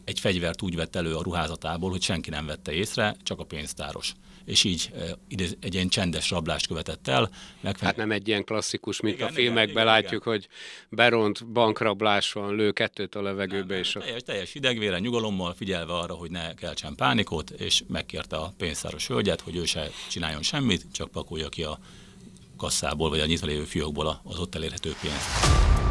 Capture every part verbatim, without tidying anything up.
egy fegyvert úgy vett elő a ruházatából, hogy senki nem vette észre, csak a pénztáros. És így egy ilyen csendes rablást követett el. Megfe... Hát nem egy ilyen klasszikus, mint igen, a filmekben igen, látjuk, igen. hogy beront, bankrablás van, lő kettőt a levegőbe. Nem, és a... teljes, teljes idegvére, nyugalommal, figyelve arra, hogy ne keltsen pánikot, és megkérte a pénztáros hölgyet, hogy ő se csináljon semmit, csak pakolja ki a kasszából, vagy a nyitva lévő fiókból az ott elérhető pénzt.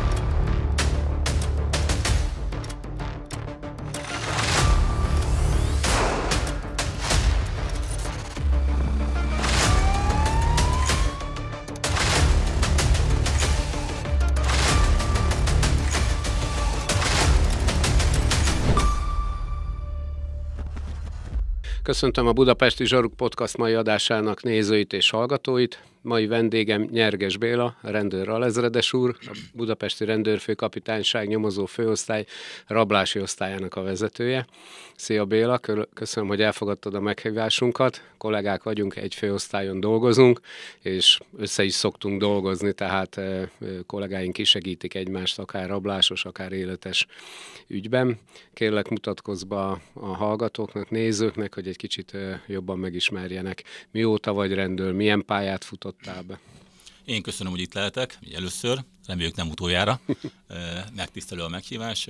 Köszöntöm a Budapesti Zsaruk Podcast mai adásának nézőit és hallgatóit. Mai vendégem Nyerges Béla, rendőr alezredes úr, a Budapesti Rendőrfőkapitányság nyomozó főosztály rablási osztályának a vezetője. Szia Béla, köszönöm, hogy elfogadtad a meghívásunkat. Kollégák vagyunk, egy főosztályon dolgozunk, és össze is szoktunk dolgozni, tehát kollégáink kisegítik egymást, akár rablásos, akár életes ügyben. Kérlek, mutatkozz be a hallgatóknak, nézőknek, hogy egy kicsit jobban megismerjenek. Mióta vagy rendőr, milyen pályát futottál be? Én köszönöm, hogy itt lehetek, először, reméljük nem utoljára, megtisztelő a meghívás.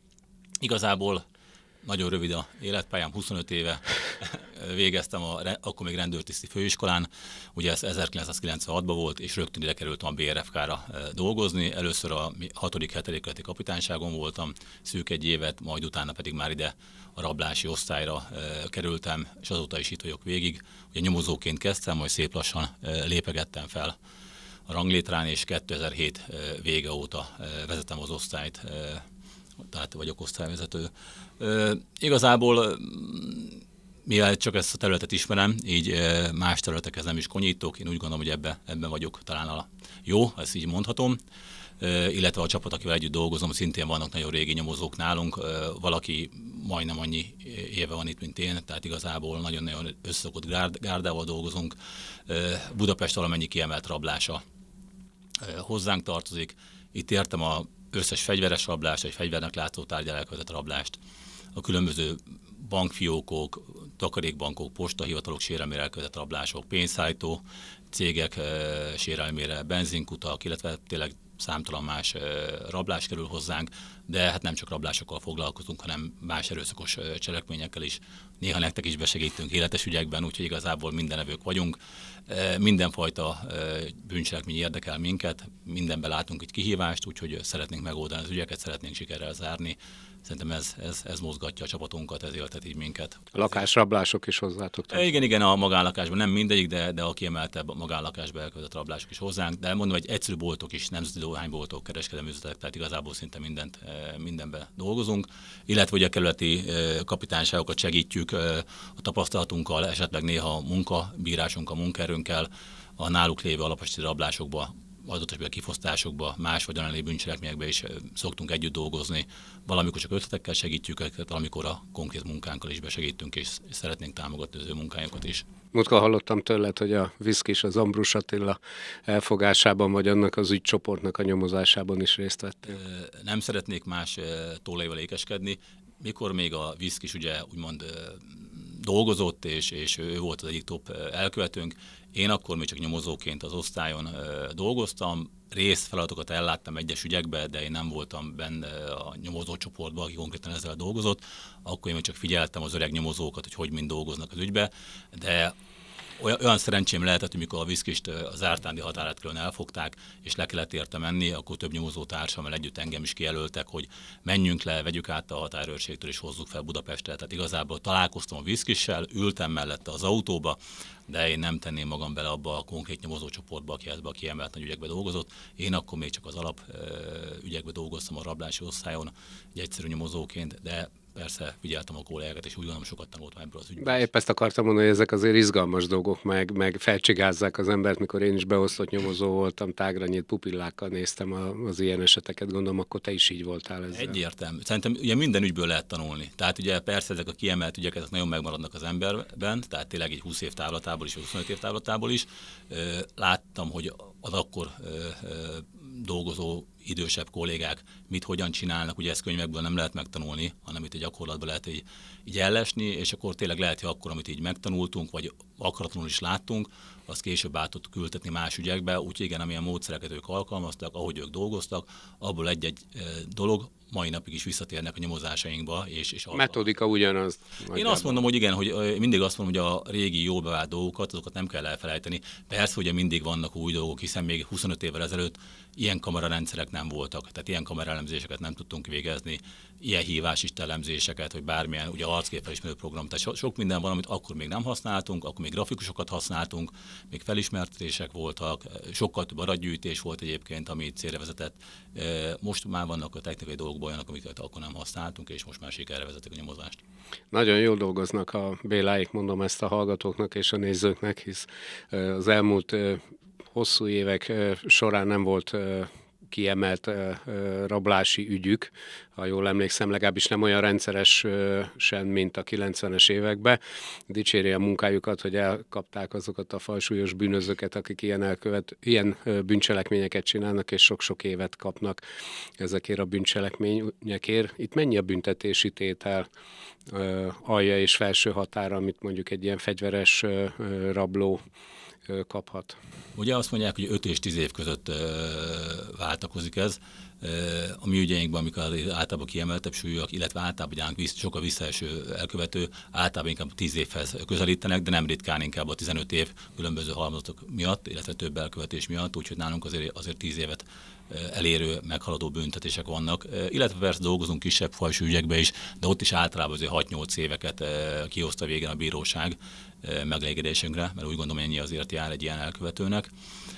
Igazából nagyon rövid a életpályám, huszonöt éve végeztem, a, akkor még rendőrtiszti főiskolán, ugye ez ezerkilencszázkilencvenhatban volt, és rögtön ide kerültem a bé er ef ká-ra dolgozni. Először a hatodik hetedik kapitányságon voltam szűk egy évet, majd utána pedig már ide a rablási osztályra kerültem, és azóta is itt vagyok végig. Ugye nyomozóként kezdtem, majd szép lassan lépegettem fel a ranglétrán, és kétezer-hét vége óta vezetem az osztályt, tehát vagyok osztályvezető. E, igazából, mivel csak ezt a területet ismerem, így e, más területekhez nem is konyítok, én úgy gondolom, hogy ebbe, ebben vagyok talán a jó, ezt így mondhatom. E, illetve a csapat, akivel együtt dolgozom, szintén vannak nagyon régi nyomozók nálunk, e, valaki majdnem annyi éve van itt, mint én, tehát igazából nagyon-nagyon összeszokott gárdával dolgozunk. E, Budapest valamennyi kiemelt rablása e, hozzánk tartozik. Itt értem a összes fegyveres rablást, egy fegyvernek látszó tárgyal elkövetett rablást, a különböző bankfiókok, takarékbankok, postahivatalok sérelmére elkövetett rablások, pénzszállító cégek e, sérelmére, benzinkutak, illetve tényleg számtalan más e, rablás kerül hozzánk, de hát nem csak rablásokkal foglalkozunk, hanem más erőszakos e, cselekményekkel is. Néha nektek is besegítünk életes ügyekben, úgyhogy igazából mindenevők vagyunk. E, mindenfajta e, bűncselekmény érdekel minket, mindenben látunk egy kihívást, úgyhogy szeretnénk megoldani az ügyeket, szeretnénk sikerrel zárni. Szerintem ez, ez, ez mozgatja a csapatunkat, ez éltet így minket. A lakásrablások is hozzátok? E, igen, igen, a magánlakásban nem mindegyik, de, de a kiemeltebb magánlakásban elkövetett rablások is hozzánk, de mondom, hogy egyszerű boltok is, nemzeti dohányboltok, kereskedelmi üzletek, tehát igazából szinte mindent, mindenben dolgozunk, illetve hogy a kerületi kapitányságokat segítjük a tapasztalatunkkal, esetleg néha a munkabírásunk, a munkaerőnkkel, a náluk lévő alapvető rablásokba, adott esetben kifosztásokba, más vagy olyan bűncselekményekben is szoktunk együtt dolgozni. Valamikor csak ötletekkel segítjük őket, valamikor a konkrét munkánkkal is besegítünk, és szeretnénk támogatni az ő munkájukat is. Múltkor hallottam tőled, hogy a Viszkis, az Ambrus Attila elfogásában, vagy annak az ügycsoportnak a nyomozásában is részt vettél. Nem szeretnék más tollaival ékeskedni. Mikor még a Viszkis ugye úgymond dolgozott, és, és ő volt az egyik top elkövetőnk, én akkor még csak nyomozóként az osztályon dolgoztam, részfeladatokat elláttam egyes ügyekbe, de én nem voltam benne a nyomozócsoportban, aki konkrétan ezzel dolgozott, akkor én még csak figyeltem az öreg nyomozókat, hogy hogy mind dolgoznak az ügybe, de olyan szerencsém lehetett, hogy mikor a Viszkist az ártándi határátkörön elfogták, és le kellett érte menni, akkor több nyomozótársammal együtt engem is kijelöltek, hogy menjünk le, vegyük át a határőrségtől, és hozzuk fel Budapestre. Tehát igazából találkoztam a Viszkissel, ültem mellette az autóba, de én nem tenném magam bele abba a konkrét nyomozócsoportba, aki ebbe a kiemelt nagy ügyekbe dolgozott. Én akkor még csak az alap ügyekbe dolgoztam a rablási osztályon, egy egyszerű nyomozóként, de persze figyeltem a kollégákat, és úgy gondolom, sokat tanultam ebből az ügyben. Bár épp ezt akartam mondani, hogy ezek azért izgalmas dolgok, meg, meg felcsigázzák az embert, mikor én is beosztott nyomozó voltam, tágra nyílt pupillákkal néztem az ilyen eseteket, gondolom, akkor te is így voltál ezzel. Egyértelmű. Szerintem ugye minden ügyből lehet tanulni. Tehát ugye persze ezek a kiemelt ügyek, ezek nagyon megmaradnak az emberben, tehát tényleg egy húsz év távlatából is, vagy huszonöt év távlatából is. Láttam, hogy az akkor dolgozó idősebb kollégák mit hogyan csinálnak, ugye ezt könyvekből nem lehet megtanulni, hanem itt a gyakorlatban lehet így, így ellesni, és akkor tényleg lehet, hogy akkor, amit így megtanultunk, vagy akaratlanul is láttunk, azt később át tudtuk ültetni más ügyekbe, úgyhogy igen, amilyen módszereket ők alkalmaztak, ahogy ők dolgoztak, abból egy-egy dolog mai napig is visszatérnek a nyomozásainkba. És, és metodika ugyanaz. Én azt mondom, hogy igen, hogy mindig azt mondom, hogy a régi jól bevált dolgokat, azokat nem kell elfelejteni. Persze, ugye mindig vannak új dolgok, hiszen még huszonöt évvel ezelőtt ilyen kamerarendszerek nem voltak, tehát ilyen kameraelemzéseket nem tudtunk végezni, ilyen hívásista elemzéseket, vagy bármilyen ugye arcképfelismerő program. Tehát so, sok minden van, amit akkor még nem használtunk, akkor még grafikusokat használtunk, még felismertetések voltak, sokkal több adatgyűjtés volt egyébként, ami célra vezetett. Most már vannak a technikai dolgok olyanok, amiket akkor nem használtunk, és most már sikerre vezetik a nyomozást. Nagyon jól dolgoznak a Béláik, mondom ezt a hallgatóknak és a nézőknek, hisz az elmúlt hosszú évek során nem volt kiemelt rablási ügyük, ha jól emlékszem, legalábbis nem olyan rendszeresen, mint a kilencvenes években. Dicséri a munkájukat, hogy elkapták azokat a falsúlyos bűnözőket, akik ilyen, elkövet, ilyen bűncselekményeket csinálnak, és sok-sok évet kapnak ezekért a bűncselekményekért. Itt mennyi a büntetési tétel, alja és felső határa, amit mondjuk egy ilyen fegyveres rabló kaphat? Ugye azt mondják, hogy öt és tíz év között uh, váltakozik ez. Uh, a mi ügyeinkben, amikor általában kiemeltebb súlyúak, illetve általában vissz, sokkal visszaeső elkövető, általában inkább tíz évhez közelítenek, de nem ritkán inkább a tizenöt év különböző halmozatok miatt, illetve több elkövetés miatt, úgyhogy nálunk azért, azért tíz évet elérő, meghaladó büntetések vannak, illetve persze dolgozunk kisebb fajsú ügyekbe is, de ott is általában azért hat-nyolc éveket kihozta végén a bíróság megelégedésünkre, mert úgy gondolom, ennyi azért jár egy ilyen elkövetőnek.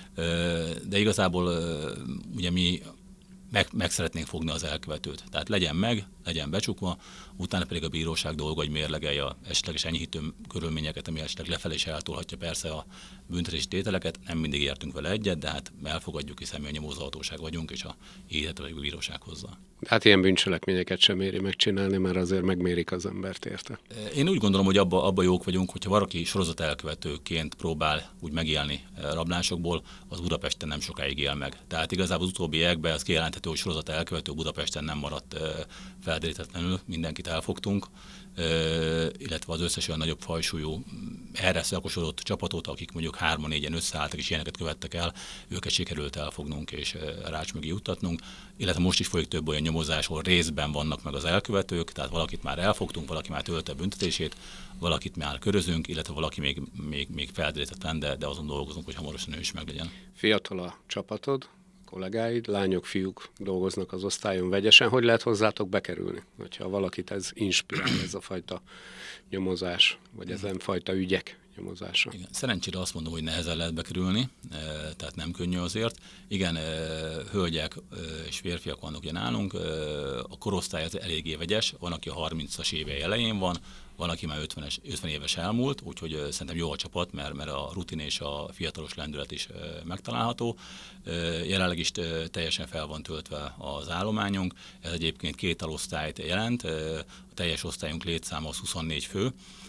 De igazából ugye mi meg, meg szeretnénk fogni az elkövetőt. Tehát legyen meg, legyen becsukva, utána pedig a bíróság dolga, hogy mérlegelje a esetleges enyhítő körülményeket, ami esetleg lefelé is eltolhatja persze a büntetési tételeket. Nem mindig értünk vele egyet, de hát elfogadjuk, hiszen mi a nyomozóhatóság vagyunk, és a ítéletet a bíróság hozza. Hát ilyen bűncselekményeket sem éri megcsinálni, mert azért megmérik az embert érte. Én úgy gondolom, hogy abba, abba jók vagyunk, hogyha valaki sorozat elkövetőként próbál úgy megélni rablásokból, az Budapesten nem sokáig él meg. Tehát igazából az utóbbi években az kijelenthető, hogy sorozat elkövető Budapesten nem maradt felderítetlenül, mindenkit elfogtunk, illetve az összes olyan nagyobb fajsúlyú, erre szakosodott csapatot, akik mondjuk hárman-négyen összeálltak és ilyeneket követtek el, őket sikerült elfognunk és rács mögé juttatnunk, illetve most is folyik több olyan nyomozás, ahol részben vannak meg az elkövetők, tehát valakit már elfogtunk, valaki már tölte büntetését, valakit már körözünk, illetve valaki még, még, még felderítetlen, de, de azon dolgozunk, hogy hamarosan ő is meglegyen. Fiatal a csapatod, kollégáid, lányok, fiúk dolgoznak az osztályon vegyesen. Hogy lehet hozzátok bekerülni, hogyha valakit ez inspirál, ez a fajta nyomozás, vagy ezen fajta ügyek nyomozása? Igen, szerencsére azt mondom, hogy nehezen lehet bekerülni, tehát nem könnyű azért. Igen, hölgyek és férfiak vannak ugye nálunk, a korosztály az eléggé vegyes, van, aki a harmincas évei elején van, van, aki már ötvenes, ötven éves elmúlt, úgyhogy szerintem jó a csapat, mert, mert a rutin és a fiatalos lendület is megtalálható. Jelenleg is teljesen fel van töltve az állományunk, ez egyébként két alosztályt jelent, a teljes osztályunk létszáma az huszonnégy fő.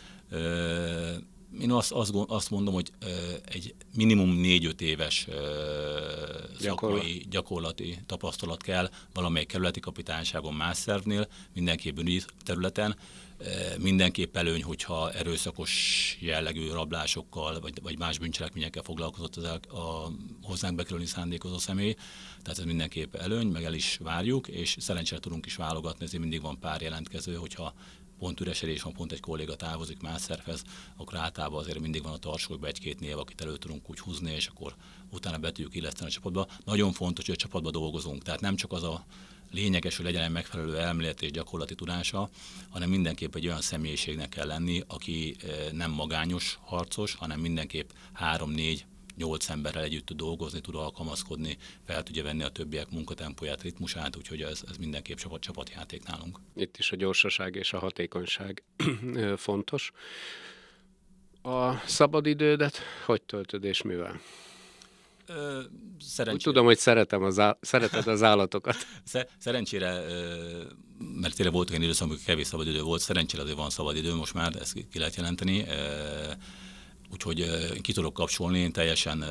Én azt, azt, azt mondom, hogy egy minimum négy-öt éves szakmai, gyakorlati tapasztalat kell valamelyik kerületi kapitányságon más szervnél, mindenképp bűnügyi területen. Mindenképp előny, hogyha erőszakos jellegű rablásokkal vagy, vagy más bűncselekményekkel foglalkozott az el, a hozzánk bekerülni szándékozó személy. Tehát ez mindenképp előny, meg el is várjuk, és szerencsére tudunk is válogatni, ezért mindig van pár jelentkező, hogyha pont üresedés van, pont egy kolléga távozik más szervhez, akkor általában azért mindig van a tartsókban egy-két név, akit elő tudunk úgy húzni, és akkor utána be tudjuk illeszteni a csapatba. Nagyon fontos, hogy a csapatba dolgozunk, tehát nem csak az a lényeges, hogy legyen egy megfelelő elméleti és gyakorlati tudása, hanem mindenképp egy olyan személyiségnek kell lenni, aki nem magányos harcos, hanem mindenképp három-négy nyolc emberrel együtt tud dolgozni, tud alkalmazkodni, fel tudja venni a többiek munkatempóját, ritmusát, úgyhogy ez, ez mindenképp csapat, csapatjáték nálunk. Itt is a gyorsaság és a hatékonyság fontos. A szabadidődet hogy töltöd és mivel? Szerencsére... Úgy tudom, hogy szeretem az á... szereted az állatokat. Szerencsére, mert tényleg volt olyan időszak, amikor kevés szabadidő volt, szerencsére azért van szabadidő most már, ezt ki lehet jelenteni. úgyhogy ki tudok kapcsolni, én teljesen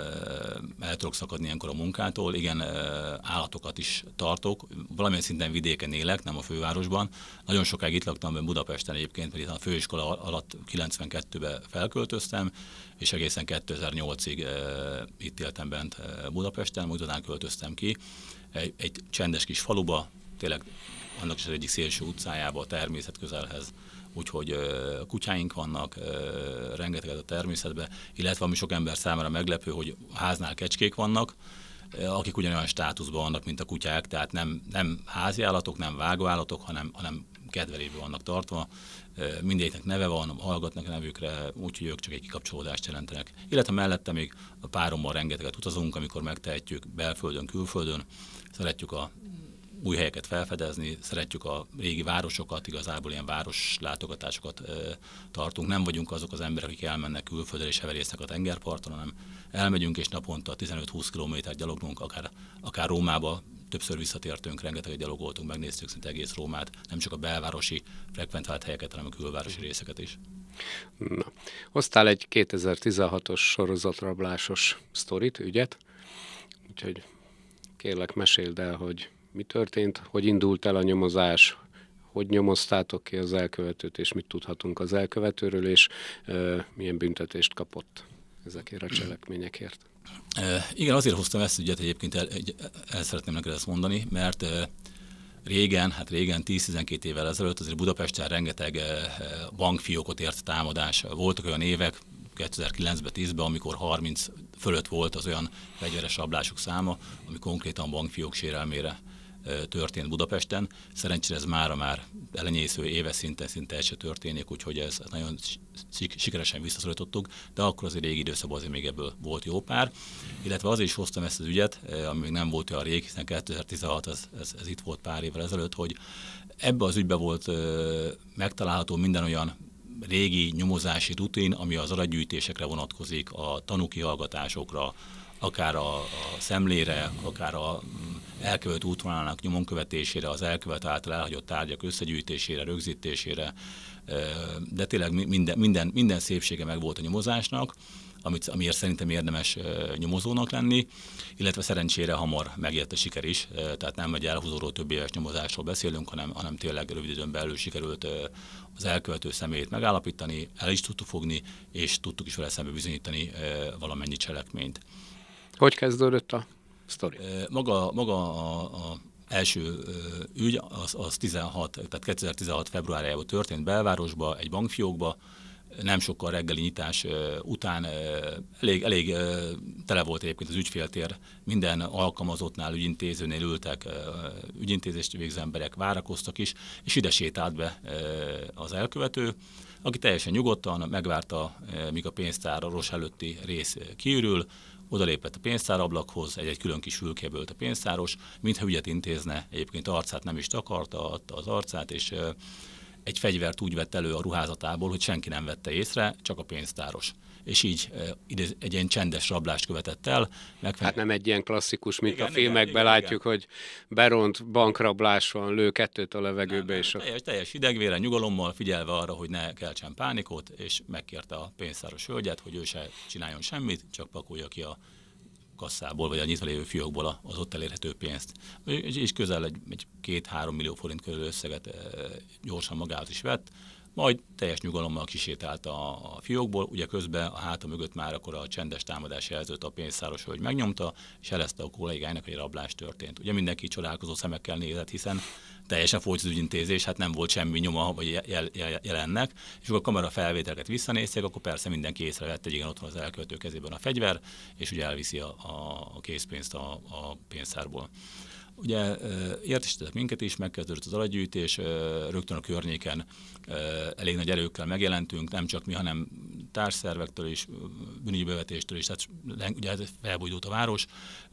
el tudok szakadni ilyenkor a munkától. Igen, állatokat is tartok, valamilyen szinten vidéken élek, nem a fővárosban. Nagyon sokáig itt laktam Budapesten egyébként, mert itt a főiskola alatt kilencvenkettőben felköltöztem, és egészen kétezer-nyolcig itt éltem bent Budapesten, majd utána költöztem ki. Egy, egy csendes kis faluba, tényleg annak is az egyik szélső utcájába, a természet közelhez. Úgyhogy uh, kutyáink vannak, uh, rengeteget a természetben, illetve ami sok ember számára meglepő, hogy a háznál kecskék vannak, uh, akik ugyanolyan státuszban vannak, mint a kutyák, tehát nem, nem házi állatok, nem vágóállatok, hanem, hanem kedvelésben vannak tartva. Uh, mindegyiknek neve van, hallgatnak a nevükre, úgyhogy ők csak egy kikapcsolódást jelentenek. Illetve mellette még a párommal rengeteget utazunk, amikor megtehetjük belföldön, külföldön, szeretjük a új helyeket felfedezni, szeretjük a régi városokat, igazából ilyen városlátogatásokat e, tartunk. Nem vagyunk azok az emberek, akik elmennek külföldre és heverésznek a tengerparton, hanem elmegyünk és naponta tizenöt-húsz kilométert gyaloglunk, akár, akár Rómába, többször visszatértünk, rengeteget gyalogoltunk, megnéztük szinte egész Rómát, nem csak a belvárosi frekventált helyeket, hanem a külvárosi részeket is. Na. Hoztál egy kétezer-tizenhatos sorozatrablásos sztorit, ügyet, úgyhogy kérlek, meséld el, hogy mi történt, hogy indult el a nyomozás, hogy nyomoztátok ki az elkövetőt, és mit tudhatunk az elkövetőről, és e, milyen büntetést kapott ezekért a cselekményekért. E, igen, azért hoztam ezt ügyet egyébként, el, el szeretném neked ezt mondani, mert e, régen, hát régen tíz-tizenkét évvel ezelőtt azért Budapesten rengeteg e, bankfiókot ért támadás. Voltak olyan évek, kétezer-kilencben, tízben, amikor harminc fölött volt az olyan fegyveres rablások száma, ami konkrétan bankfiók sérelmére történt Budapesten. Szerencsére ez mára már elenyésző, éves szinten szinte el se történik, úgyhogy ez nagyon sikeresen visszaszorítottuk, de akkor azért régi időszakban azért még ebből volt jó pár. Illetve azért is hoztam ezt az ügyet, ami még nem volt olyan rég, hiszen kétezer-tizenhat ez, ez, ez itt volt pár évvel ezelőtt, hogy ebbe az ügybe volt megtalálható minden olyan régi nyomozási rutin, ami az adatgyűjtésekre vonatkozik, a tanúkihallgatásokra, akár a, a szemlére, akár a elkövető útvonalának nyomon követésére, az elkövető által elhagyott tárgyak összegyűjtésére, rögzítésére, de tényleg minden, minden, minden szépsége meg volt a nyomozásnak, amit, amiért szerintem érdemes nyomozónak lenni, illetve szerencsére hamar megjött a siker is, tehát nem egy elhúzódó több éves nyomozásról beszélünk, hanem, hanem tényleg rövid időn belül sikerült az elkövető személyét megállapítani, el is tudtuk fogni, és tudtuk is vele szembe bizonyítani valamennyi cselekményt. Hogy kezdődött a sztori? Maga, maga a, a első ügy az, az tizenhat, tehát kétezer-tizenhat februárjában történt belvárosba, egy bankfiókba, nem sokkal reggeli nyitás után elég, elég tele volt egyébként az ügyféltér, minden alkalmazottnál, ügyintézőnél ültek, ügyintézést végző emberek várakoztak is, és ide sétált be az elkövető, aki teljesen nyugodtan megvárta, míg a pénztáros előtti rész kiürül, odalépett a pénztárablakhoz, egy-egy külön kis fülkébe ült a pénztáros, mintha ügyet intézne, egyébként arcát nem is takarta, adta az arcát, és egy fegyvert úgy vett elő a ruházatából, hogy senki nem vette észre, csak a pénztáros. És így egy ilyen csendes rablást követett el. Megfe- hát nem egy ilyen klasszikus, mint igen, a filmekben igen, látjuk, igen. hogy beront bankrablás van, lő kettőt a levegőbe. Nem, és nem, a... teljes, teljes idegvére, nyugalommal, figyelve arra, hogy ne keltsen pánikot, és megkérte a pénztáros hölgyet, hogy ő se csináljon semmit, csak pakolja ki a kasszából, vagy a nyitva lévő fiókból az ott elérhető pénzt. És közel egy, egy két-három millió forint körül összeget e, gyorsan magához is vett, majd teljes nyugalommal kisétált a, a fiókból, ugye közben a háta mögött már akkor a csendes támadás jelzőt a pénztáros hölgy megnyomta, és jelezte a kollégáinak, hogy rablás történt. Ugye mindenki csodálkozó szemekkel nézett, hiszen teljesen folyt az ügyintézés, hát nem volt semmi nyoma, vagy jel, jel, jelennek, és akkor a kamera felvételeket visszanézték, akkor persze mindenki észrevett, hogy igen, ott van az elkövető kezében a fegyver, és ugye elviszi a, a készpénzt a, a pénztárból. Ugye értesítettek minket is, megkezdődött az adatgyűjtés, rögtön a környéken elég nagy erőkkel megjelentünk, nem csak mi, hanem társszervektől is, bűnügyi bevetéstől is, tehát ugye felbújdult a város,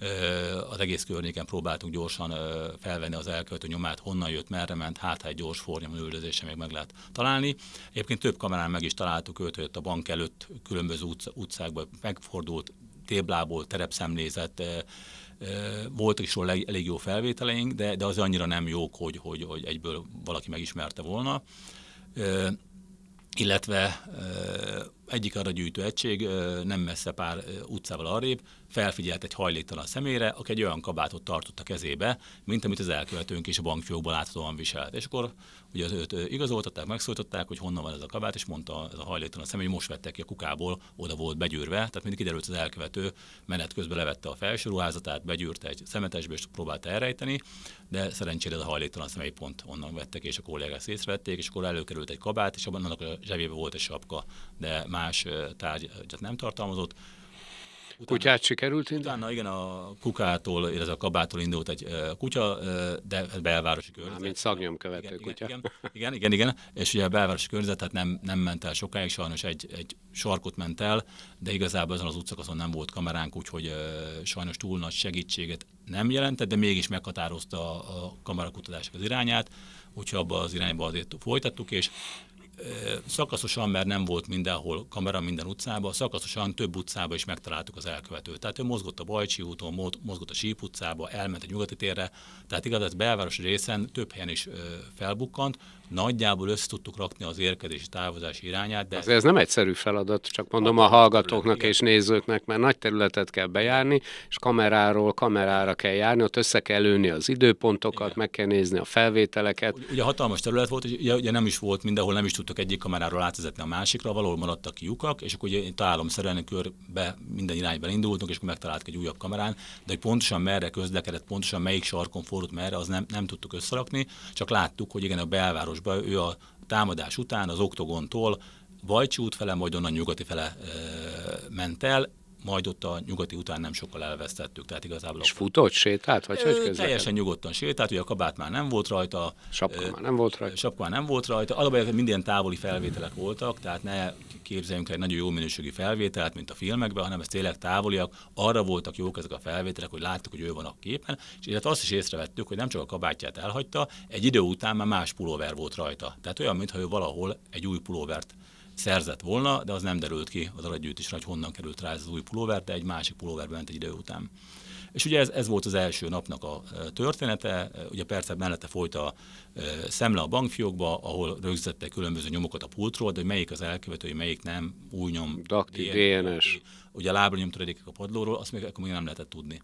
az egész környéken próbáltunk gyorsan felvenni az elkövető nyomát, honnan jött, merre ment, hát egy gyors fornyomon üldözése még meg lehet találni. Egyébként több kamerán meg is találtuk őt, hogy a bank előtt különböző utcákban megfordult, téblából terepszemlézett, voltak is róla elég jó felvételeink, de, de az annyira nem jók, hogy, hogy, hogy egyből valaki megismerte volna. Illetve egyik arragyűjtő egység nem messze pár utcával arrébb felfigyelt egy hajléktalan személyre, aki egy olyan kabátot tartott a kezébe, mint amit az elkövetőnk is a bankfiókból láthatóan viselt. És akkor ugye őt igazoltatták, megszólították, hogy honnan van ez a kabát, és mondta ez a hajléktalan személy, hogy most vettek ki a kukából, oda volt begyűrve, tehát mindig kiderült, az elkövető menet közben levette a felső ruházatát, begyűrte egy szemetesbe, és próbálta elrejteni, de szerencsére a hajléktalan személy pont onnan vettek, és a kollégák észrevették, és akkor előkerült egy kabát, és abban annak a zsebébe volt egy sapka, de más tárgyat nem tartalmazott. Utána, kutyát sikerült indulni? Utána igen, a kukától, illetve a kabától indult egy kutya, de belvárosi környezet. Mint szagnyomkövető igen, kutya. Igen, igen, igen, igen, és ugye a belvárosi környezet, tehát nem, nem ment el sokáig, sajnos egy, egy sarkot ment el, de igazából azon az utcakaszon nem volt kameránk, úgyhogy sajnos túl nagy segítséget nem jelentett, de mégis meghatározta a kamerakutatások az irányát, úgyhogy abba az irányba azért folytattuk, és szakaszosan, mert nem volt mindenhol kamera minden utcában, szakaszosan több utcába is megtaláltuk az elkövetőt. Tehát ő mozgott a Bajcsi úton, mozgott a Síp utcába, elment a Nyugati térre, tehát igaz, ez belvárosi részen több helyen is felbukkant, nagyjából össze tudtuk rakni az érkezési távozási irányát. De ez nem egyszerű feladat, csak mondom a hallgatóknak és nézőknek, mert nagy területet kell bejárni, és kameráról kamerára kell járni, ott össze kell lőni az időpontokat, igen. Meg kell nézni a felvételeket. Ugye hatalmas terület volt, ugye, ugye nem is volt mindenhol, nem is tudtuk egyik kameráról átvezetni a másikra, valahol maradtak ki lyukak, és akkor ugye találomszerűen körbe minden irányban indultunk, és akkor megtaláltuk egy újabb kamerán, de hogy pontosan merre közlekedett, pontosan melyik sarkon fordult merre, az nem, nem tudtuk összerakni, csak láttuk, hogy igen, a belváros ő a támadás után az Oktogontól Bajcsi út fele, majd onnan nyugati fele e, ment el, majd ott a nyugati után nem sokkal elvesztettük. Tehát igazából és futott, sétált, vagy hogy közlekedett? Teljesen nyugodtan sétált, ugye a kabát már nem volt rajta. Sapka e, már nem volt rajta. Sapka már nem volt rajta. Az a baj, hogy minden távoli felvételek voltak, tehát ne képzeljünk el egy nagyon jó minőségű felvételt, mint a filmekben, hanem ez tényleg távoliak. Arra voltak jók ezek a felvételek, hogy láttuk, hogy ő van a képen, és illetve azt is észrevettük, hogy nem csak a kabátját elhagyta, egy idő után már más pulóver volt rajta. Tehát olyan, mintha ő valahol egy új pulóvert szerzett volna, de az nem derült ki az adatgyűjtésre, hogy honnan került rá ez az új pulóver, de egy másik pulóverbe ment egy idő után. És ugye ez, ez volt az első napnak a története, ugye persze mellette folyt a szemle a bankfiókba, ahol rögzítettek különböző nyomokat a pultról, de melyik az elkövetői, melyik nem, új nyom, Dakti, dé en es. Ugye a lábnyomtöredékek a padlóról, azt még, akkor még nem lehetett tudni.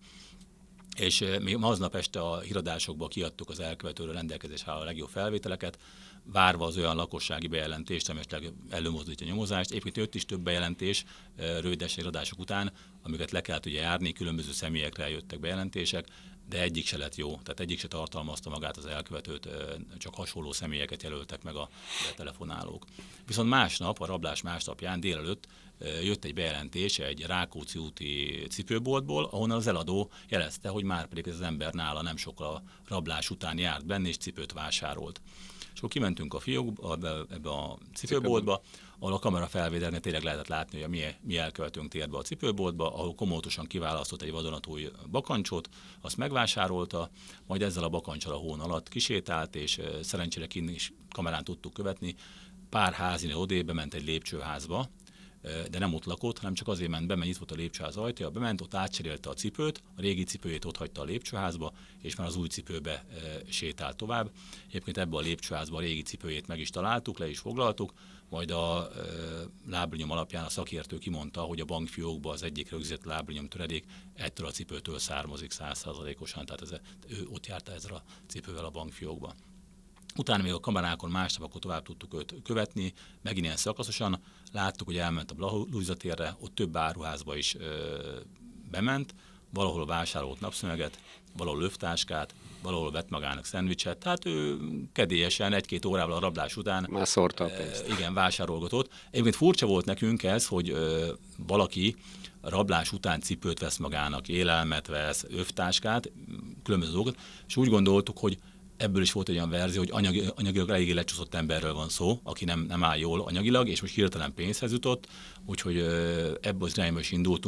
És még aznap este a híradásokban kiadtuk az elkövetőről rendelkezésre a legjobb felvételeket, várva az olyan lakossági bejelentést, ami esetleg előmozdítja a nyomozást. Egyébként jött is több bejelentés rövides híradások után, amiket le kellett ugye járni, különböző személyekre jöttek bejelentések, de egyik se lett jó, tehát egyik se tartalmazta magát az elkövetőt, csak hasonló személyeket jelöltek meg a telefonálók. Viszont másnap, a rablás másnapján délelőtt jött egy bejelentés egy Rákóczi úti cipőboltból, ahonnan az eladó jelezte, hogy már pedig ez az ember nála nem sokkal a rablás után járt benne, és cipőt vásárolt. És akkor kimentünk a fiókba, ebbe a cipőboltba, ahol a kamera felvételnél tényleg lehetett látni, hogy a mi, mi elkövetőnk tért be a cipőboltba, ahol komótosan kiválasztott egy vadonatúj bakancsot, azt megvásárolta, majd ezzel a bakancsal a hón alatt kisétált, és szerencsére kint is kamerán tudtuk követni, pár házinél odébb bement egy lépcsőházba, de nem ott lakott, hanem csak azért ment be, mert itt volt a lépcsőház ajtaja, bement, ott átcserélte a cipőt, a régi cipőjét ott hagyta a lépcsőházba, és már az új cipőbe e, sétált tovább. Egyébként ebbe a lépcsőházba a régi cipőjét meg is találtuk, le is foglaltuk, majd a e, lábnyom alapján a szakértő kimondta, hogy a bankfiókban az egyik rögzített lábnyom töredék ettől a cipőtől származik száz százalékosan, tehát ez, ő ott járta ezzel a cipővel a bankfiókba. Utána még a kamerákon másnap akkor tovább tudtuk őt követni, megint ilyen szakaszosan. Láttuk, hogy elment a Blaha-Lujza térre, ott több áruházba is ö, bement, valahol vásárolt napszöveget, valahol lövtáskát, valahol vett magának szendvicset, tehát ő kedélyesen egy-két órával a rablás után már szórta a pénzt. E, igen, vásárolgatott. Egyébként furcsa volt nekünk ez, hogy ö, valaki a rablás után cipőt vesz magának, élelmet vesz, övtáskát, különböző dolgokat, és úgy gondoltuk, hogy ebből is volt egy olyan verzió, hogy anyagi, anyagilag eléggé lecsúszott emberről van szó, aki nem, nem áll jól anyagilag, és most hirtelen pénzhez jutott, úgyhogy ebből az irányba is indultunk. A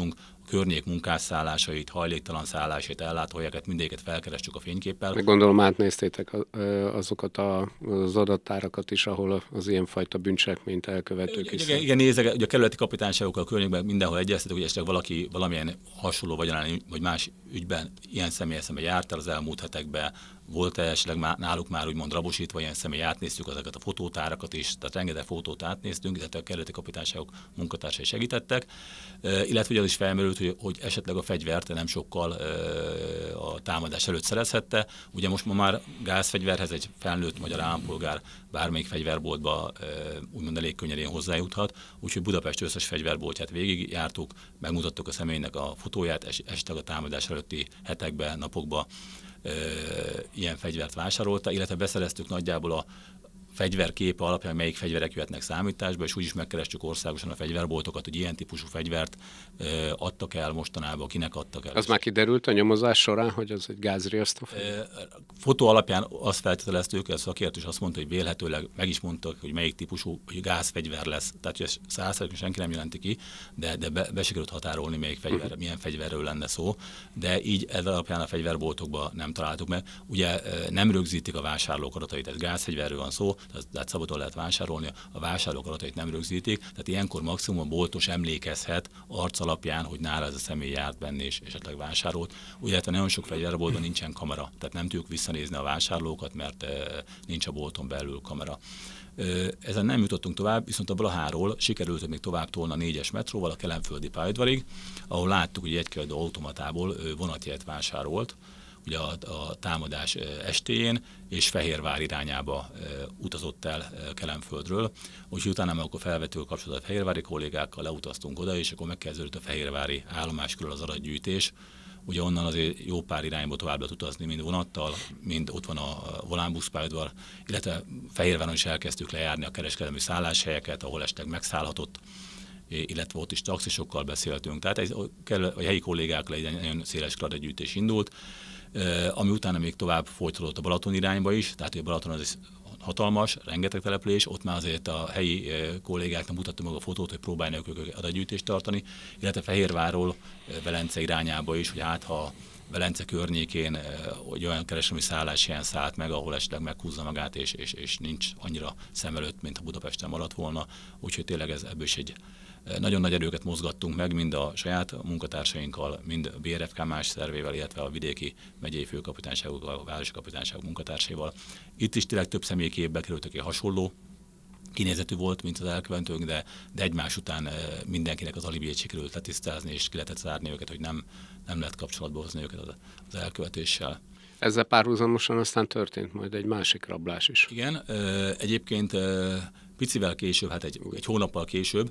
környék munkásszállásait, hajléktalan szállásait, ellátóhelyeket, mindegyiket felkerestük a fényképpel. Meg gondolom átnéztétek azokat az adattárakat is, ahol az ilyenfajta bűncselekményt elkövetők is. Igen, igen, nézek, ugye a kerületi kapitányságokkal a környékben mindenhol egyeztetünk, hogy esetleg valaki valamilyen hasonló vagyonálni, vagy más ügyben ilyen személy eszembe járt el az elmúlt hetekben, volt esetleg náluk már úgymond rabosítva ilyen személy, átnéztük ezeket a fotótárakat is, tehát rengeteg fotót átnéztünk, illetve a kerületi kapitányságok munkatársai segítettek, illetve ugye az is felmerült, hogy, hogy esetleg a fegyvert nem sokkal a támadás előtt szerezhette. Ugye most ma már gázfegyverhez egy felnőtt magyar állampolgár bármelyik fegyverboltba úgymond elég könnyedén hozzájuthat, úgyhogy Budapest összes fegyverboltját végigjártuk, megmutattuk a személynek a fotóját, esetleg a támadás előtti hetekben, napokban ilyen fegyvert vásárolta, illetve beszereztük nagyjából a fegyverképe alapján, melyik fegyverek jöhetnek számításba, és úgy is megkerestük országosan a fegyverboltokat, hogy ilyen típusú fegyvert adtak el mostanában, kinek adtak el. Az már kiderült a nyomozás során, hogy az egy gázriasztó fegyver? Fotó alapján azt feltételeztük, a szakértő is azt mondta, hogy vélhetőleg meg is mondtak, hogy melyik típusú, hogy gázfegyver lesz. Tehát, hogy százszerűen senki nem jelenti ki, de, de be, be sikerült határolni, melyik fegyver, milyen fegyverről lenne szó, de így ez alapján a fegyverboltokban nem találtuk meg. Ugye nem rögzítik a vásárlók adatait, ez gázfegyverről van szó, tehát szabadon lehet vásárolni, a vásárlók adatait nem rögzítik, tehát ilyenkor maximum a boltos emlékezhet arc alapján, hogy nála ez a személy járt benne és esetleg vásárolt. Úgy lehet, nagyon sok fegyverboltban nincsen kamera, tehát nem tudjuk visszanézni a vásárlókat, mert nincs a bolton belül kamera. Ezen nem jutottunk tovább, viszont a Blaháról sikerült még tovább tolni a négyes metróval a kelenföldi pályaudvarig, ahol láttuk, hogy egy kiadó automatából vonatjegyet vásárolt, ugye a, a támadás estéjén, és Fehérvár irányába e, utazott el e, Kelenföldről. Úgyhogy utána meg akkor felvettük a kapcsolatot a fehérvári kollégákkal, leutaztunk oda, és akkor megkezdődött a fehérvári állomás körül az adatgyűjtés. Ugye onnan azért jó pár irányba tovább lehet utazni, mind vonattal, mind ott van a Volánbusz pályaudvar, illetve Fehérváron is elkezdtük lejárni a kereskedelmi szálláshelyeket, ahol esetleg megszállhatott, illetve ott is taxisokkal beszéltünk. Tehát ez, a helyi kollégákkal egy nagyon széles adatgyűjtés indult, ami utána még tovább folytatódott a Balaton irányba is, tehát a Balaton az hatalmas, rengeteg település, ott már azért a helyi kollégáknak mutattam meg a fotót, hogy próbálnak ők adatgyűjtést tartani, illetve Fehérvárról Velence irányába is, hogy hát ha Velence környékén hogy olyan kereskedelmi szálláshelyen szállt meg, ahol esetleg meghúzza magát, és, és, és nincs annyira szem előtt, mint a Budapesten maradt volna, úgyhogy tényleg ez ebből is egy nagyon nagy erőket mozgattunk meg, mind a saját munkatársainkkal, mind a bé er ef ká más szervével, illetve a vidéki megyei főkapitányságokkal, a városi kapitányságok munkatársaival. Itt is tényleg több személy képbe került, aki hasonló kinézetű volt, mint az elkövetők, de, de egymás után mindenkinek az alibiét sikerült letisztázni, és ki lehetett zárni őket, hogy nem, nem lehet kapcsolatba hozni őket az, az elkövetéssel. Ezzel párhuzamosan aztán történt majd egy másik rablás is. Igen, egyébként picivel később, hát egy, egy hónappal később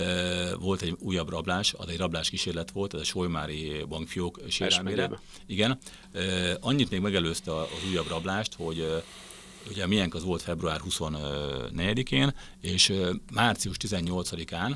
volt egy újabb rablás, az egy rablás kísérlet volt, ez a Solymári bankfiók sérelmére. Igen, annyit még megelőzte az újabb rablást, hogy ugye milyenk az volt február huszonnegyedikén, és március tizennyolcadikán,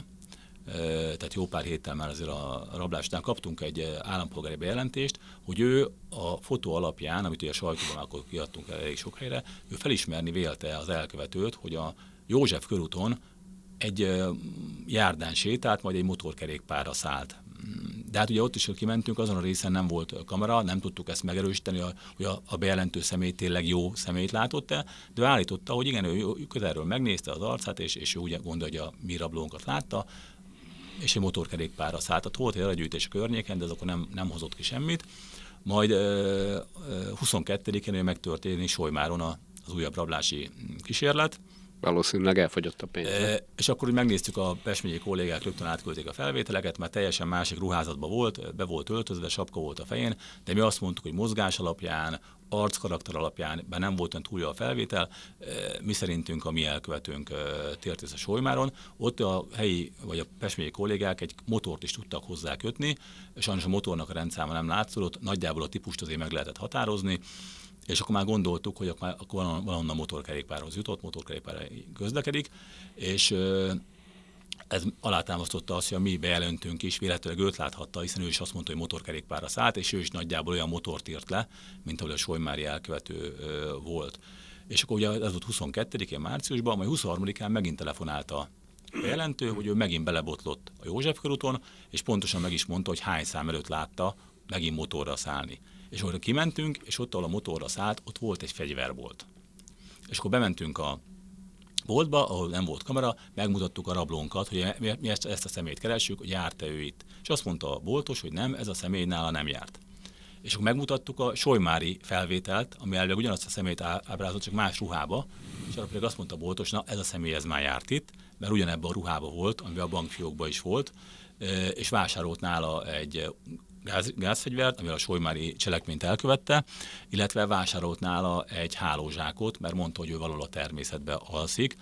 tehát jó pár héttel már azért a rablásnál kaptunk egy állampolgári bejelentést, hogy ő a fotó alapján, amit ugye a sajtóban akkor kiadtunk el elég sok helyre, ő felismerni vélte az elkövetőt, hogy a József körúton egy járdán sétált, majd egy motorkerékpárra szállt. De hát ugye ott is, hogy kimentünk, azon a részen nem volt kamera, nem tudtuk ezt megerősíteni, hogy a, a bejelentő személy tényleg jó személyt látott-e, de ő állította, hogy igen, ő közelről megnézte az arcát, és, és ő úgy gondolja, hogy a mi rablónkat látta, és egy motorkerékpárra szállt. Tehát volt egy adatgyűjtés a környéken, de az akkor nem, nem hozott ki semmit. Majd uh, huszonkettedikén megtörténik Solymáron az újabb rablási kísérlet. Valószínűleg elfogyott a pénz. E, és akkor úgy megnéztük, a Pest megyei kollégák rögtön átküldték a felvételeket, mert teljesen másik ruházatban volt, be volt öltözve, sapka volt a fején, de mi azt mondtuk, hogy mozgás alapján, arckarakter alapján, bár nem volt olyan túl jó a felvétel, mi szerintünk a mi elkövetőnk tért a Solymáron. Ott a helyi, vagy a Pest megyei kollégák egy motort is tudtak hozzá kötni, sajnos a motornak a rendszáma nem látszott, nagyjából a típust azért meg lehetett határozni, és akkor már gondoltuk, hogy akkor valahonnan motorkerékpárhoz jutott, motorkerékpárra közlekedik, és ez alátámasztotta azt, hogy a mi bejelentőnk is véletlenül őt láthatta, hiszen ő is azt mondta, hogy motorkerékpárra szállt, és ő is nagyjából olyan motort írt le, mint ahol a Solymári elkövető volt. És akkor ugye ez volt huszonkettedikén márciusban, majd huszonharmadikán megint telefonált a bejelentő, hogy ő megint belebotlott a József körúton, és pontosan meg is mondta, hogy hány szám előtt látta megint motorra szállni. És akkor kimentünk, és ott, ahol a motorra szállt, ott volt egy fegyverbolt. És akkor bementünk a boltba, ahol nem volt kamera, megmutattuk a rablónkat, hogy mi ezt, ezt a személyt keresjük, hogy járt-e ő itt. És azt mondta a boltos, hogy nem, ez a személy nála nem járt. És akkor megmutattuk a solymári felvételt, ami elvileg ugyanazt a személyt ábrázolt, csak más ruhába, és arra pedig azt mondta a boltos, na ez a személy ez már járt itt, mert ugyanebben a ruhába volt, amiben a bankfiókban is volt, és vásárolt nála egy gáz, gázfegyvert, amivel a solymári cselekményt elkövette, illetve vásárolt nála egy hálózsákot, mert mondta, hogy ő valahol a természetben alszik.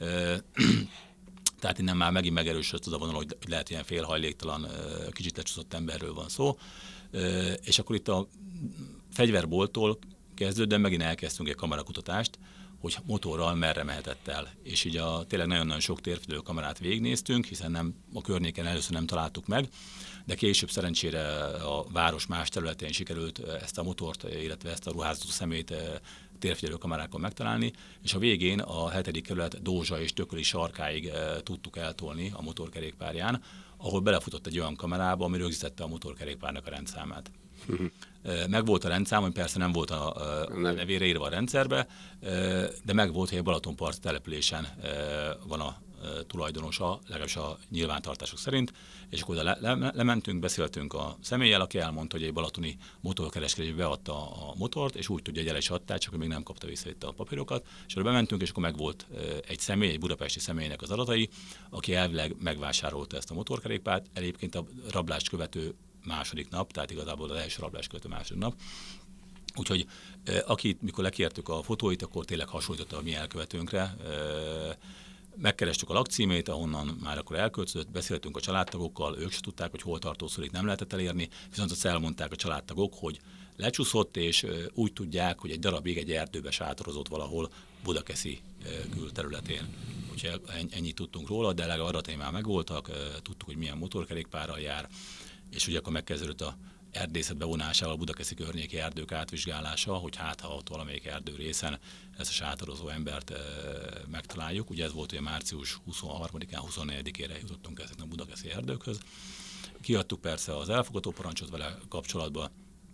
Tehát innen már megint megerősödött az a vonal, hogy lehet ilyen félhajléktalan, kicsit lecsúszott emberről van szó. És akkor itt a fegyverbolttól kezdődően megint elkezdtünk egy kamerakutatást, hogy motorral merre mehetett el. És így a, tényleg nagyon-nagyon sok térfigyelő kamerát végignéztünk, hiszen nem, a környéken először nem találtuk meg, de később szerencsére a város más területén sikerült ezt a motort, illetve ezt a ruházatú szemét térfigyelő kamerákkal megtalálni, és a végén a hetedik kerület Dózsa és Tököli sarkáig tudtuk eltolni a motorkerékpárján, ahol belefutott egy olyan kamerába, ami rögzítette a motorkerékpárnak a rendszámát. Megvolt a rendszám, ami persze nem volt a nevére írva a rendszerbe, de megvolt, hogy a Balatonparti településen van a tulajdonosa, legalábbis a nyilvántartások szerint, és akkor le, le, lementünk, beszéltünk a személlyel, aki elmondta, hogy egy balatoni motorkereskedőbe beadta a motort, és úgy tudja, hogy el is adták, csak még nem kapta vissza itt a papírokat, és akkor bementünk, és akkor megvolt egy személy, egy budapesti személynek az adatai, aki elvileg megvásárolta ezt a motorkerékpárt, egyébként a rablást követő második nap, tehát igazából az első rablás követő második nap. Úgyhogy akit, mikor lekértük a fotóit, akkor tényleg hasonlította a mi elkövetőnkre. Megkerestük a lakcímét, ahonnan már akkor elköltözött, beszéltünk a családtagokkal, ők se tudták, hogy hol tartózkodik, nem lehetett elérni, viszont azt elmondták a családtagok, hogy lecsúszott, és úgy tudják, hogy egy darabig egy erdőbe sátorozott valahol Budakeszi külterületén. Úgyhogy ennyit tudtunk róla, de legalább adatai már megvoltak, tudtuk, hogy milyen motorkerékpárral jár, és ugye akkor megkezdődött a erdészet bevonásával a budakeszi környéki erdők átvizsgálása, hogy hát ha ott valamelyik erdő részen ezt a sátorozó embert e, megtaláljuk. Ugye ez volt, hogy március huszonharmadikán, huszonnegyedikére jutottunk ezeknek a budakeszi erdőkhöz. Kiadtuk persze az elfogató parancsot vele kapcsolatban,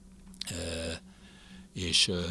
e, és e,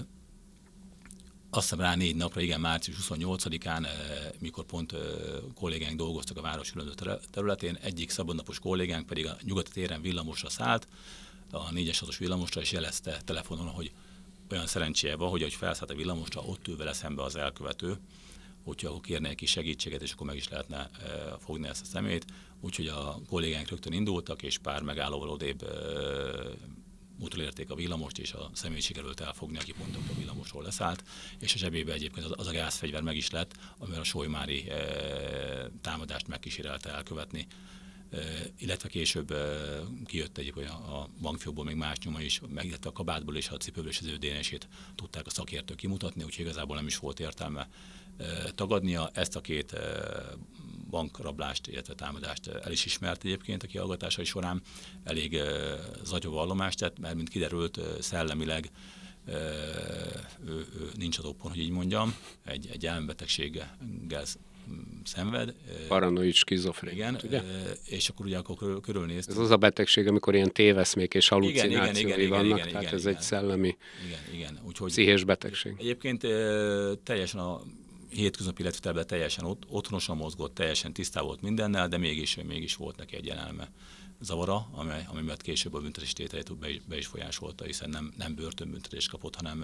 azt hiszem rá négy napra, igen, március huszonnyolcadikán, mikor pont kollégáink dolgoztak a város különböző területén, egyik szabadnapos kollégánk pedig a nyugati téren villamosra szállt, a négyes hatos villamosra, és jelezte telefonon, hogy olyan szerencséje van, hogy ahogy felszállt a villamosra, ott ül vele szembe az elkövető, úgyhogy akkor kérne egy kis segítséget, és akkor meg is lehetne fogni ezt a szemét. Úgyhogy a kollégánk rögtön indultak, és pár megállóval odébb utolérték a villamost, és a személyt sikerült elfogni, aki pont a villamosról leszállt, és a zsebébe egyébként az, az a gázfegyver meg is lett, amivel a solymári e, támadást megkísérelte elkövetni, e, illetve később e, kijött egyébként a, a bankfiókból még más nyoma is, meg illetve a kabátból és a cipőből és az ő dé en es-ét tudták a szakértők kimutatni, úgyhogy igazából nem is volt értelme e, tagadnia. Ezt a két e, bankrablást, illetve támadást el is ismert egyébként a kihallgatásai során. Elég uh, zagyó vallomást tett, mert mint kiderült, uh, szellemileg uh, ő, ő nincs az oppon, hogy így mondjam, egy, egy elmebetegséggel szenved. Paranoid skizofrén. Igen, ugye? És akkor ugye akkor körülnéztünk. Ez az a betegség, amikor ilyen téveszmék és halucinációi igen, igen, vannak, igen, igen, tehát igen, ez igen. egy szellemi, igen, igen. Úgyhogy pszichés betegség. Egyébként teljesen a hétköznapi életvitelben teljesen ott, otthonosan mozgott, teljesen tisztá volt mindennel, de mégis, mégis volt neki egy elme zavara, amely, ami miatt később a büntetés tételét be, be is folyásolta, hiszen nem, nem börtönbüntetést kapott, hanem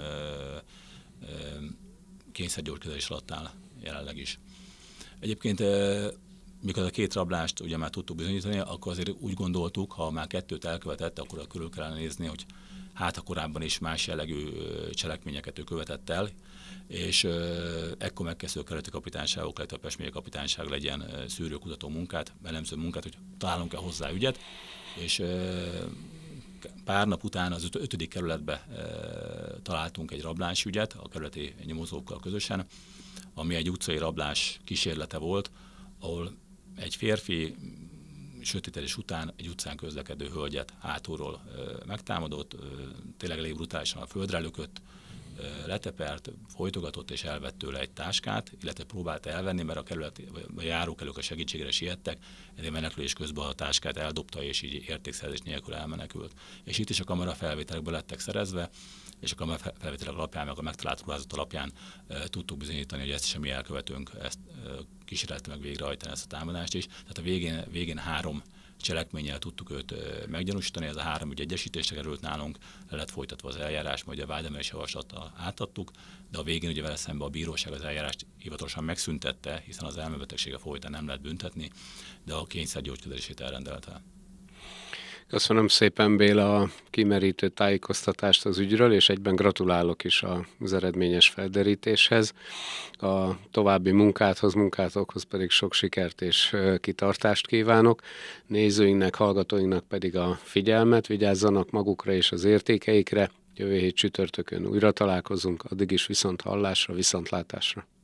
kényszergyógykezelés alatt áll jelenleg is. Egyébként mikor a két rablást ugye már tudtuk bizonyítani, akkor azért úgy gondoltuk, ha már kettőt elkövetett, akkor körül kellene nézni, hogy hát a korábban is más jellegű cselekményeket ő követett el, és uh, ekkor megkezdő a keleti kapitányságok, illetve a Pest megye kapitányság legyen uh, szűrőkutató munkát, elemző munkát, hogy találunk-e hozzá ügyet, és uh, pár nap után az öt- ötödik kerületbe uh, találtunk egy rablásügyet a kerületi nyomozókkal közösen, ami egy utcai rablás kísérlete volt, ahol egy férfi sötétedés után egy utcán közlekedő hölgyet hátulról uh, megtámadott, uh, tényleg elég brutálisan a földre lökött, letepert, folytogatott és elvett tőle egy táskát, illetve próbált elvenni, mert a kerület a járókelők a segítségére siettek, ezért menekülés közben a táskát eldobta, és így értékszerzés nélkül elmenekült. És itt is a kamera felvételekből lettek szerezve, és a kamera felvételek alapján, meg a megtalált ruházat alapján e, tudtuk bizonyítani, hogy ezt is a mi elkövetőnk, ezt e, kísérlelte meg végrehajtani ezt a támadást is. Tehát a végén, végén három cselekménnyel tudtuk őt meggyanúsítani, ez a három ügy egyesítésre került nálunk, le lett folytatva az eljárás, majd a vádemelés javaslattal átadtuk, de a végén ugye vele szemben a bíróság az eljárást hivatalosan megszüntette, hiszen az elmebetegsége folytán nem lehet büntetni, de a kényszergyógykezelését elrendelte. Köszönöm szépen, Béla, a kimerítő tájékoztatást az ügyről, és egyben gratulálok is az eredményes felderítéshez. A további munkádhoz, munkátokhoz pedig sok sikert és kitartást kívánok. Nézőinknek, hallgatóinknak pedig a figyelmet, vigyázzanak magukra és az értékeikre. Jövő hét csütörtökön újra találkozunk, addig is viszont hallásra, viszontlátásra.